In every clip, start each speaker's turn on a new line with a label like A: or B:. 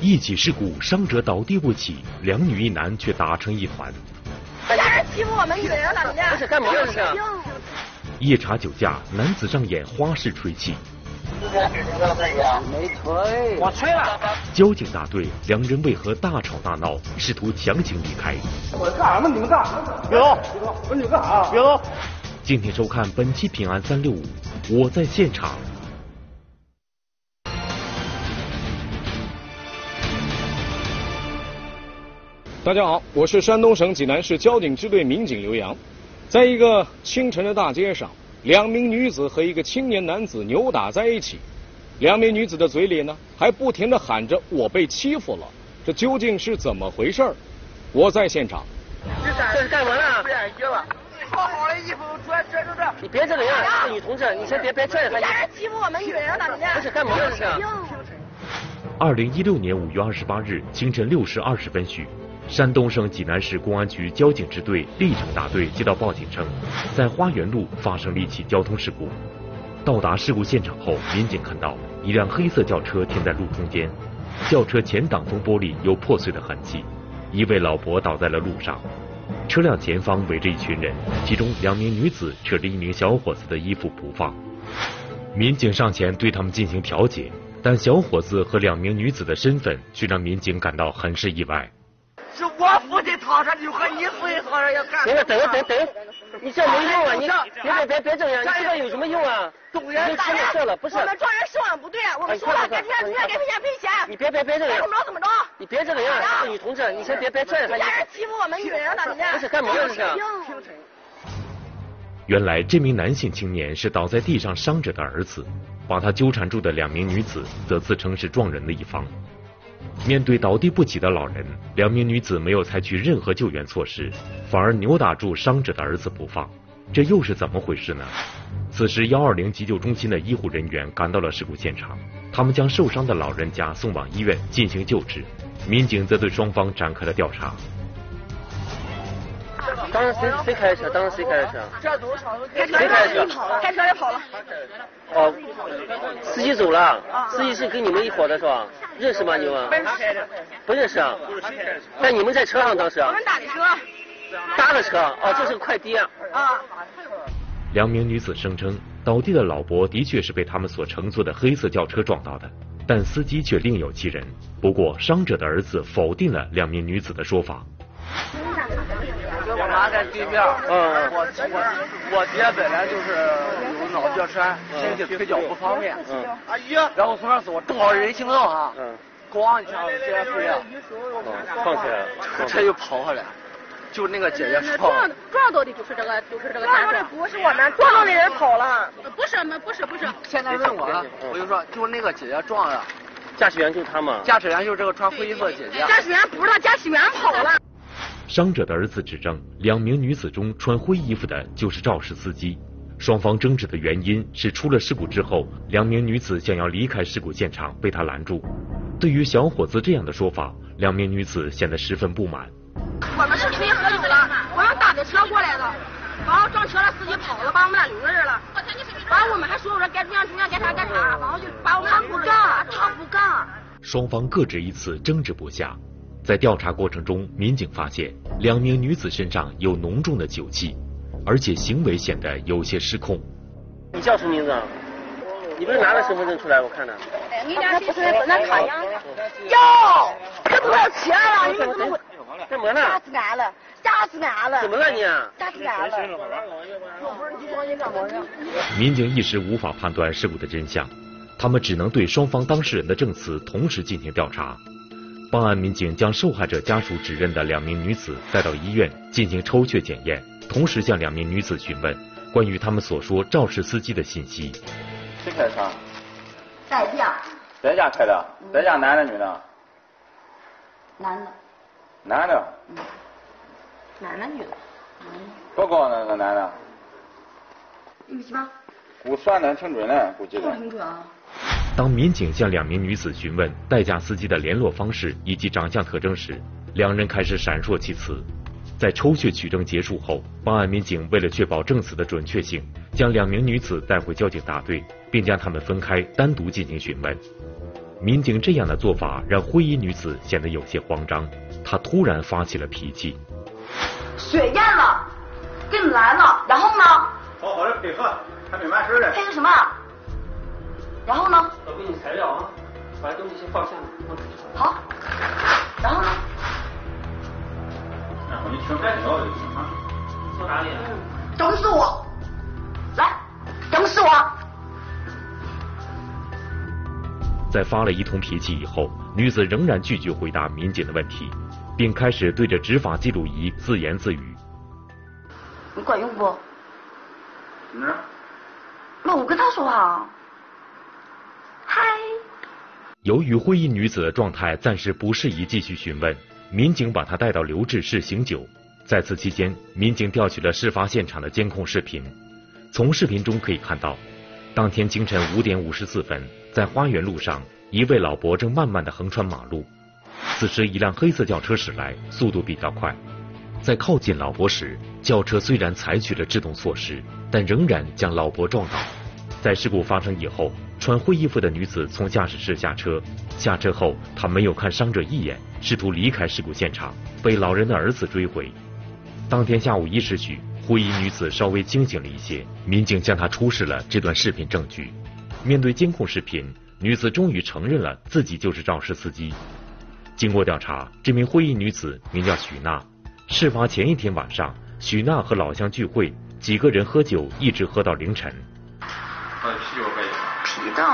A: 一起事故，伤者倒地不起，两女一男却打成一团。
B: 家人欺负我们女人了，
C: 不是干嘛这是？
A: 夜查酒驾，男子上演花式吹气。
C: 没吹，我吹了。
A: 交警大队，两人为何大吵大闹，试图强行离开？
D: 我干什么？你们干？别走！我说你干啥？别走！
A: 敬请收看本期《平安365》，我在现场。
E: 大家好，我是山东省济南市交警支队民警刘洋。在一个清晨的大街上，两名女子和一个青年男子扭打在一起，两名女子的嘴里呢还不停地喊着我被欺负了，这究竟是怎么回事？我在现场。
C: 这是干嘛呢？
D: 不愿意了。穿好的衣服，这。
C: 你别这个样，这个女同志，你先别这样。
B: 家人欺负我们女人了，
C: 不是干嘛这是
A: ？2016年5月28日清晨6时20分许，山东省济南市公安局交警支队历城大队接到报警称，在花园路发生了一起交通事故。到达事故现场后，民警看到一辆黑色轿车停在路中间，轿车前挡风玻璃有破碎的痕迹，一位老伯倒在了路上。车辆前方围着一群人，其中2名女子扯着一名小伙子的衣服不放。民警上前对他们进行调解，但小伙子和2名女子的身份却让民警感到很是意外。
D: 是我父亲掏上去和你父亲掏上要干？
C: 行了，等，你这没用啊！你别这样，你这个有什么用啊？
D: 动员
C: 你吃了这了，不是？
B: 我们撞人手腕不对，我们说了该赔钱赔钱。
C: 你别这个样，
B: 怎么着？
C: 你别这个样，这个女同志，你先别这样。
B: 家人欺负我们女人了，
C: 不是干嘛这是？
A: 原来这名男性青年是倒在地上伤者的儿子，把他纠缠住的2名女子则自称是撞人的一方。面对倒地不起的老人，2名女子没有采取任何救援措施，反而扭打住伤者的儿子不放，这又是怎么回事呢？此时120急救中心的医护人员赶到了事故现场，他们将受伤的老人家送往医院进行救治，民警则对双方展开了调查。
C: 当时谁开的车？谁开的车？
B: 谁开的车？开车也跑了。
C: 哦，司机走了。司机是跟你们一伙的是吧？认识吗你们？不认识啊。但你们在车上当时？
B: 我们打的车。
C: 搭的车？哦，这是个快递啊。
A: 2名女子声称，倒地的老伯的确是被他们所乘坐的黑色轿车撞到的，但司机却另有其人。不过，伤者的儿子否定了2名女子的说法。
D: 我妈在对面，我爹本来就是有脑血栓，身体腿脚不方便，阿姨，然后从那时候正好人行道上，咣一下直接飞了，
C: 放起来了，
D: 车就跑回来，就那个姐姐说，
B: 撞到的就是这个撞到的不是我们，撞到的人跑了，不是。
D: 现在问我了，我就说就那个姐姐撞了，
C: 驾驶员就是他吗？
D: 驾驶员就是这个穿灰色姐姐，
B: 驾驶员不是他，驾驶员跑了。
A: 伤者的儿子指证2名女子中穿灰衣服的就是肇事司机。双方争执的原因是出了事故之后，2名女子想要离开事故现场被他拦住。对于小伙子这样的说法，2名女子显得十分不满。
B: 我们是谁喝酒了？我们打的车过来的，然后撞车了，司机跑了，把我们俩留在这儿了。完了我们还说该中央干啥，然后就把我们俩他不干。
A: 双方各执一词，争执不下。在调查过程中，民警发现2名女子身上有浓重的酒气，而且行为显得有些失控。
C: 你叫什么名字？你不是拿了身份证出来？我看的。
B: 你俩不是那卡呀？哟，这多少钱了？你怎么？
C: 干嘛呢？
B: 吓死俺了！
C: 怎么了你？
B: 吓死俺了！
A: 民警一时无法判断事故的真相，他们只能对双方当事人的证词同时进行调查。办案民警将受害者家属指认的2名女子带到医院进行抽血检验，同时向2名女子询问关于他们所说肇事司机的信息。
F: 谁开的车？
B: 代驾
F: 开的。代驾男的女的？男的。
B: 男的女的？
F: 多高呢？那男的
B: ？1.78米。
F: 估算的挺准的，估计的。
B: 挺准啊。
A: 当民警向2名女子询问代驾司机的联络方式以及长相特征时，2人开始闪烁其词。在抽血取证结束后，办案民警为了确保证词的准确性，将2名女子带回交警大队，并将她们分开单独进行询问。 民警这样的做法让灰衣女子显得有些慌张，她突然发起了脾气。
B: 水验了，给你来了，然后呢？
F: 好好的配合，还没完事呢。
B: 配合什么？然后呢？
C: 我给你材料啊，把东西先放下。
B: 好，然后呢？
F: 然后你听材料就行啊。
C: 从哪里？
B: 整死我！来，整死我！
A: 在发了一通脾气以后，女子仍然拒绝回答民警的问题，并开始对着执法记录仪自言自语。
B: 你管用不？
F: 嗯。
B: 那我跟他说话。嗨。
A: 由于灰衣女子的状态暂时不适宜继续询问，民警把她带到留置室醒酒。在此期间，民警调取了事发现场的监控视频。从视频中可以看到，当天清晨5点54分，在花园路上，一位老伯正慢慢地横穿马路。此时，一辆黑色轿车驶来，速度比较快。在靠近老伯时，轿车虽然采取了制动措施，但仍然将老伯撞倒。在事故发生以后，穿灰衣服的女子从驾驶室下车，下车后她没有看伤者一眼，试图离开事故现场，被老人的儿子追回。当天下午1时许，灰衣女子稍微清醒了一些，民警向她出示了这段视频证据。面对监控视频，女子终于承认了自己就是肇事司机。经过调查，这名灰衣女子名叫许娜。事发前一天晚上，许娜和老乡聚会，几个人喝酒，一直喝到凌晨。
B: 啤的。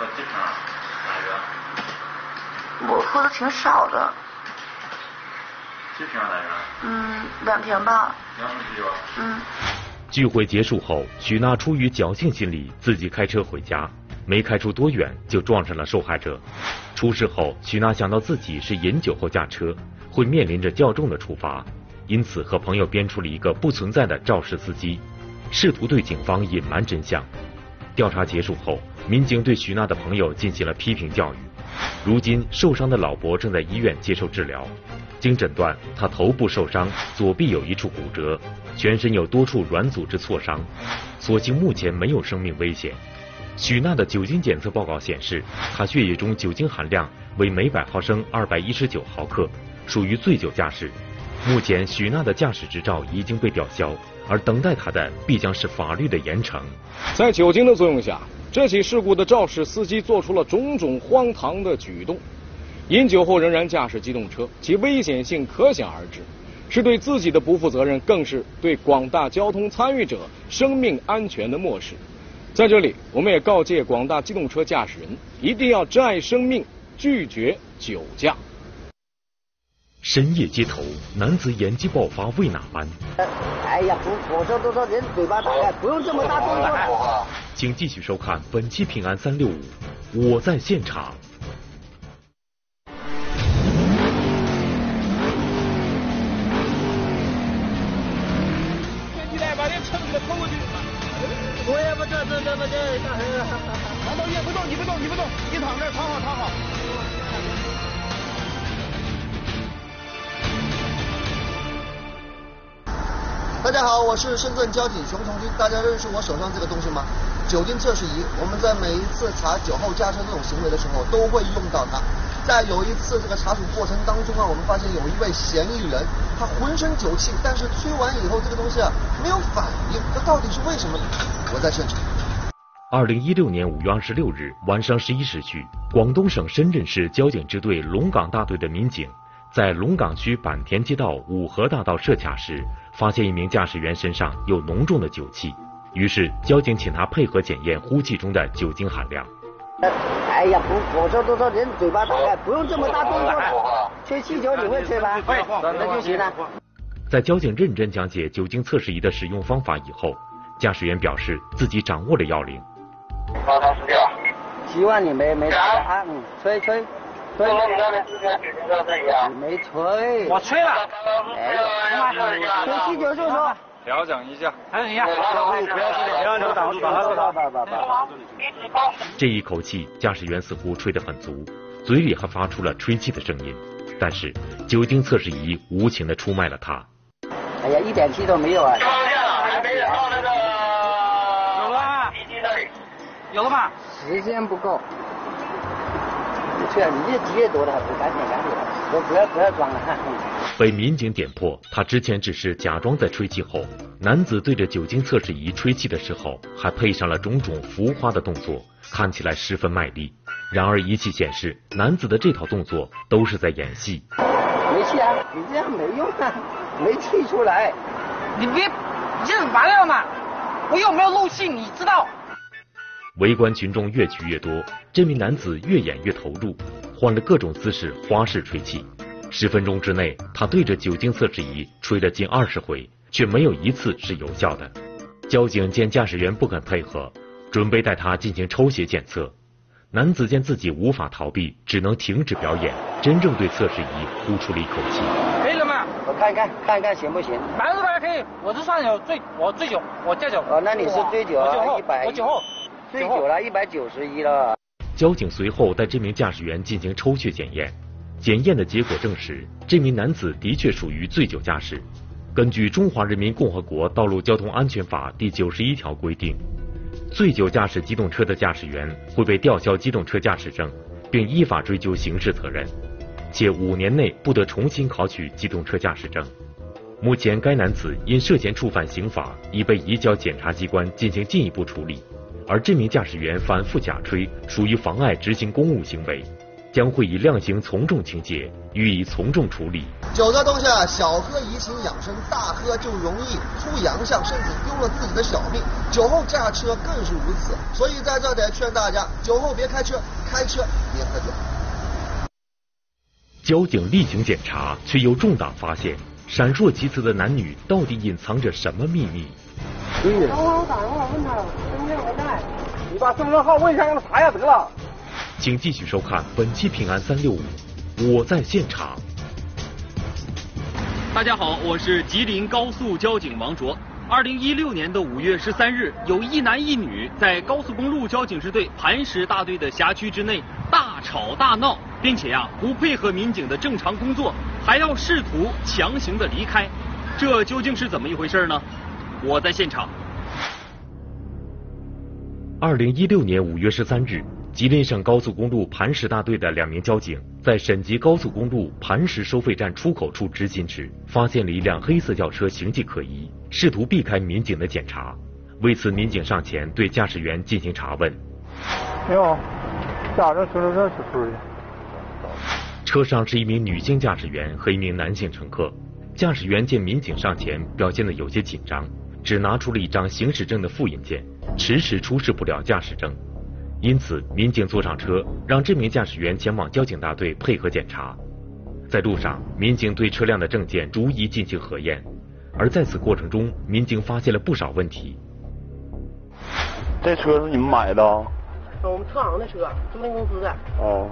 B: 我喝的挺少的。
F: 几瓶来着
B: ？2瓶吧。
F: 2瓶啤酒。
A: 聚会结束后，许娜出于侥幸心理，自己开车回家，没开出多远就撞上了受害者。出事后，许娜想到自己是饮酒后驾车，会面临着较重的处罚，因此和朋友编出了一个不存在的肇事司机，试图对警方隐瞒真相。调查结束后，民警对许娜的朋友进行了批评教育。如今受伤的老伯正在医院接受治疗，经诊断，他头部受伤，左臂有一处骨折，全身有多处软组织挫伤，所幸目前没有生命危险。许娜的酒精检测报告显示，她血液中酒精含量为每100毫升219毫克，属于醉酒驾驶。目前许娜的驾驶执照已经被吊销，而等待她的必将是法律的严惩。
E: 在酒精的作用下，这起事故的肇事司机做出了种种荒唐的举动。饮酒后仍然驾驶机动车，其危险性可想而知，是对自己的不负责任，更是对广大交通参与者生命安全的漠视。在这里，我们也告诫广大机动车驾驶人，一定要珍爱生命，拒绝酒驾。
A: 深夜街头，男子演技爆发为哪般？
G: 哎呀，我说都说人嘴巴打开，不用这么大动作。
A: 请继续收看本期平安365，我在现场。
G: 我也不这，大黑了。王导演不动，你不动，你躺这儿，躺好。大家好，我是深圳交警熊从军。大家认识我手上这个东西吗？酒精测试仪。我们在每一次查酒后驾车这种行为的时候，都会用到它。在有一次这个查处过程当中我们发现有一位嫌疑人，他浑身酒气，但是吹完以后这个东西没有反应，这到底是为什么呢？我在现场。
A: 2016年5月26日晚上11时许，广东省深圳市交警支队龙岗大队的民警在龙岗区坂田街道五河大道设卡时，发现一名驾驶员身上有浓重的酒气，于是交警请他配合检验呼气中的酒精含量。
G: 哎呀，我说都说人嘴巴打开，不用这么大动作。吹气球你会吹吧？会，那就行了。
A: 在交警认真讲解酒精测试仪的使用方法以后，驾驶员表示自己掌握了要领。
G: 希望你没打啊，吹。没吹。
D: 我吹了。
G: 吹气球就说。
D: 调整一下。
A: 这一口气，驾驶员似乎吹得很足，嘴里还发出了吹气的声音，但是酒精测试仪无情地出卖了他。
G: 哎呀，一点气都没有啊！
D: 有了吗？时间不够。
H: 吹啊，你这职业多的不干净，不要装了。
A: 被民警点破，他之前只是假装在吹气后，男子对着酒精测试仪吹气的时候，还配上了种种浮夸的动作，看起来十分卖力。然而仪器显示，男子的这套动作都是在演戏。
H: 没气啊，你这样没用啊，没气出来。
I: 你这怎么完了嘛？我有没有漏气你知道？
A: 围观群众越聚越多，这名男子越演越投入，换了各种姿势花式吹气。10分钟之内，他对着酒精测试仪吹了近20回，却没有一次是有效的。交警见驾驶员不肯配合，准备带他进行抽血检测。男子见自己无法逃避，只能停止表演，真正对测试仪呼出了一口气。
I: 可以了吗？
H: 我看看行不行？
I: 100%可以，我这算有我醉酒，我戒酒。
H: 那你是醉酒啊
I: ？100，我酒后。
H: 醉酒了191了。
A: 交警随后带这名驾驶员进行抽血检验，检验的结果证实，这名男子的确属于醉酒驾驶。根据《中华人民共和国道路交通安全法》第91条规定，醉酒驾驶机动车的驾驶员会被吊销机动车驾驶证，并依法追究刑事责任，且5年内不得重新考取机动车驾驶证。目前，该男子因涉嫌触犯刑法，已被移交检察机关进行进一步处理。而这名驾驶员反复假吹，属于妨碍执行公务行为，将会以量刑从重情节予以从重处理。
G: 酒这东西啊，小喝怡情养生，大喝就容易出洋相，甚至丢了自己的小命。酒后驾车更是如此，所以在这得劝大家，酒后别开车，开车别喝酒。
A: 交警例行检查，却又重大发现，闪烁其词的男女到底隐藏着什么秘密？
H: 等会儿我打电话问他，身份证没带。
D: 你把身份证号问一下，让他查一下得了。
A: 请继续收看本期平安365，我在现场。
J: 大家好，我是吉林高速交警王卓。2016年的5月13日，有一男一女在高速公路交警支队磐石大队的辖区之内大吵大闹，并且不配合民警的正常工作，还要试图强行的离开。这究竟是怎么一回事呢？我在现场。
A: 2016年5月13日，吉林省高速公路磐石大队的2名交警在省级高速公路磐石收费站出口处执勤时，发现了一辆黑色轿车形迹可疑，试图避开民警的检查。为此，民警上前对驾驶员进行查问。
K: 没有，驾驶身份证是出的。
A: 车上是一名女性驾驶员和一名男性乘客。驾驶员见民警上前，表现得有些紧张，只拿出了一张行驶证的复印件，迟迟出示不了驾驶证。因此，民警坐上车，让这名驾驶员前往交警大队配合检查。在路上，民警对车辆的证件逐一进行核验，而在此过程中，民警发现了不少问题。
K: 这车是你们买的？
H: 我们车行的车，租赁公司的。
K: 哦。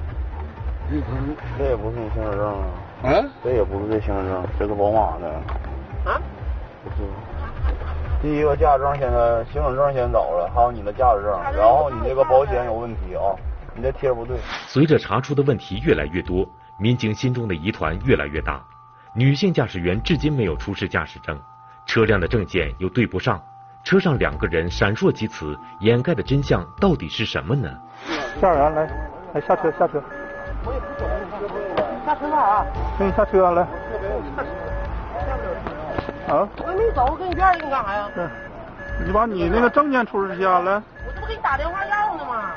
K: 这也不是你行驶证啊？这也不是这行驶证，这是宝马的。
H: 啊？
K: 不是。第一个驾驶证现在行驶证先找了，还有你的驾驶证，然后你这个保险有问题啊，你这贴不对。
A: 随着查出的问题越来越多，民警心中的疑团越来越大。女性驾驶员至今没有出示驾驶证，车辆的证件又对不上，车上2个人闪烁其词，掩盖的真相到底是什么呢？
K: 驾驶员来下车。
H: 我也不懂，下车干啥？
K: 给你下车来。啊？
H: 我也没走，我跟你院里你干啥呀？
K: 你把你那个证件出示下来。
H: 我这不给你打电话要呢吗？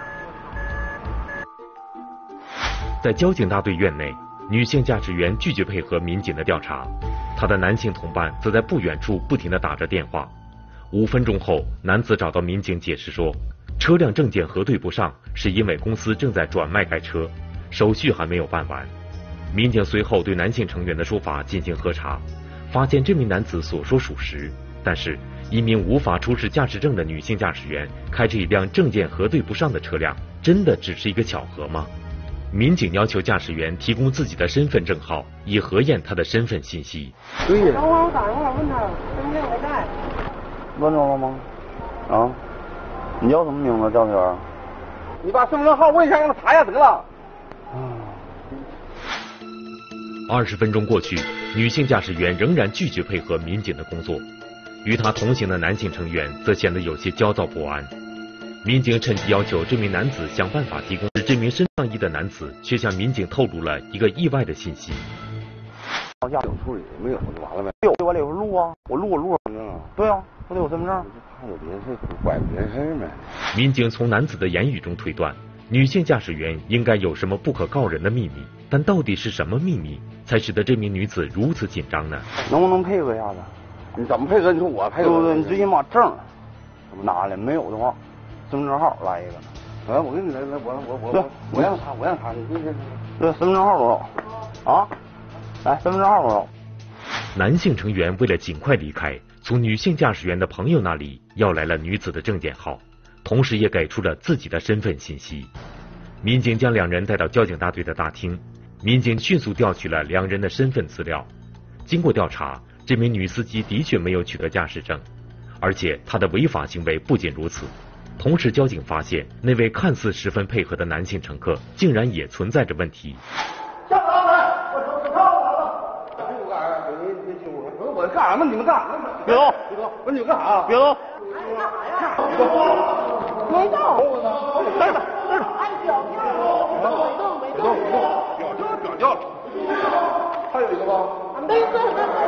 A: 在交警大队院内，女性驾驶员拒绝配合民警的调查，她的男性同伴则在不远处不停地打着电话。5分钟后，男子找到民警解释说，车辆证件核对不上，是因为公司正在转卖该车，手续还没有办完。民警随后对男性成员的说法进行核查，发现这名男子所说属实，但是一名无法出示驾驶证的女性驾驶员开着一辆证件核对不上的车辆，真的只是一个巧合吗？民警要求驾驶员提供自己的身份证号，以核验他的身份信息。
H: 对呀。等会儿我打电话问他，身份证没带。
K: 问着了吗？啊？你叫什么名字，驾驶员？
D: 你把身份证号问一下，让他查一下得了。
A: 20分钟过去，女性驾驶员仍然拒绝配合民警的工作，与她同行的男性成员则显得有些焦躁不安。 民警趁机要求这名男子想办法提供。这名身上衣的男子却向民警透露了一个意外的信息。
K: 到家有处理没有就完了呗。有我得有录啊，我录身份证啊。对啊，我得有身份证。怕有别的事，怪别的事呗。
A: 民警从男子的言语中推断，女性驾驶员应该有什么不可告人的秘密，但到底是什么秘密，才使得这名女子如此紧张呢？
K: 能不能配合一下子？你怎么配合？你说我配合？对，你最起码证怎么拿来？没有的话，身份证号来一个。我给你来，我让他，你这身份证号多少？啊？来，身份证号多少？
A: 男性成员为了尽快离开，从女性驾驶员的朋友那里要来了女子的证件号，同时也给出了自己的身份信息。民警将两人带到交警大队的大厅，民警迅速调取了两人的身份资料。经过调查，这名女司机的确没有取得驾驶证，而且她的违法行为不仅如此。同时，交警发现那位看似十分配合的男性乘客，竟然也存在着问题。
K: 下来，我手铐拿了。我干啥？别揪我！我干啥呢？你们干啥呢？别动！我说你们干啥？别动！干啥呀？没动！待着！哎，表掉了！没动！表掉了！还有一个吧？没事。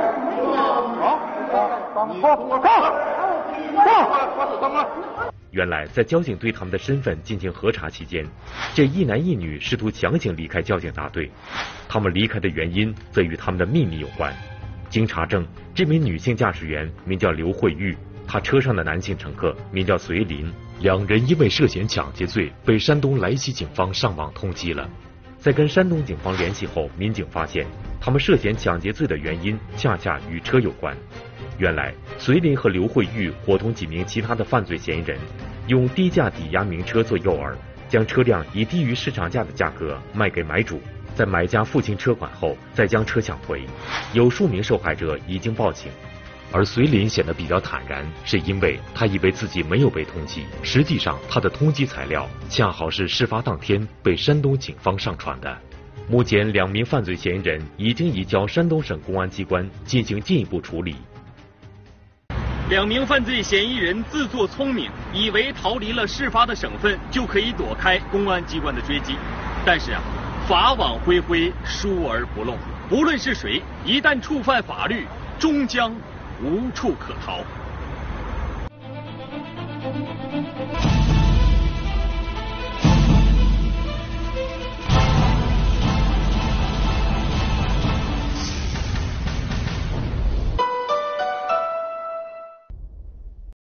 K: 把手放开！
A: 原来，在交警对他们的身份进行核查期间，这一男一女试图强行离开交警大队。他们离开的原因则与他们的秘密有关。经查证，这名女性驾驶员名叫刘慧玉，她车上的男性乘客名叫隋林，两人因为涉嫌抢劫罪被山东莱西警方上网通缉了。在跟山东警方联系后，民警发现他们涉嫌抢劫罪的原因恰恰与车有关。原来，隋林和刘慧玉伙同几名其他的犯罪嫌疑人，用低价抵押名车做诱饵，将车辆以低于市场价的价格卖给买主，在买家付清车款后，再将车抢回。有数名受害者已经报警，而隋林显得比较坦然，是因为他以为自己没有被通缉，实际上他的通缉材料恰好是事发当天被山东警方上传的。目前，两名犯罪嫌疑人已经移交山东省公安机关进行进一步处理。
J: 两名犯罪嫌疑人自作聪明，以为逃离了事发的省份就可以躲开公安机关的追击，但是法网恢恢，疏而不漏。不论是谁，一旦触犯法律，终将无处可逃。